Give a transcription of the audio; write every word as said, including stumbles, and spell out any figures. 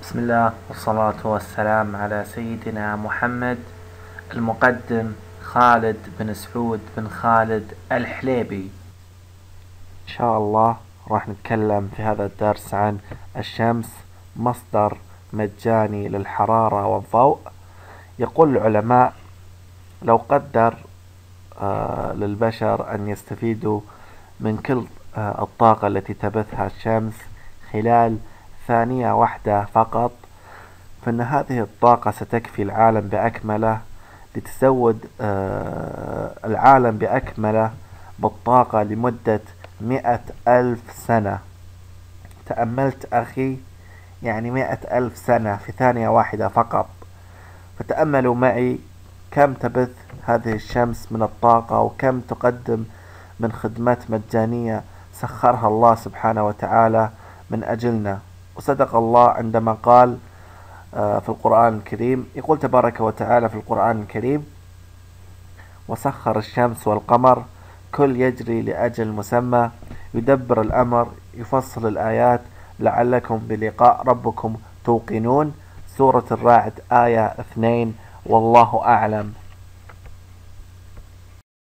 بسم الله والصلاة والسلام على سيدنا محمد. المقدم خالد بن سعود بن خالد الحليبي. إن شاء الله راح نتكلم في هذا الدرس عن الشمس، مصدر مجاني للحرارة والضوء. يقول العلماء لو قدر آه للبشر أن يستفيدوا من كل آه الطاقة التي تبثها الشمس خلال ثانية واحدة فقط، فإن هذه الطاقة ستكفي العالم بأكمله لتزود آه العالم بأكمله بالطاقة لمدة مئة ألف سنة. تأملت أخي؟ يعني مئة ألف سنة في ثانية واحدة فقط. فتأملوا معي كم تبث هذه الشمس من الطاقة، وكم تقدم من خدمات مجانية سخرها الله سبحانه وتعالى من أجلنا. وصدق الله عندما قال في القرآن الكريم، يقول تبارك وتعالى في القرآن الكريم: وسخر الشمس والقمر كل يجري لأجل مسمى يدبر الأمر يفصل الآيات لعلكم بلقاء ربكم توقنون. سورة الرعد آية اثنين، والله أعلم.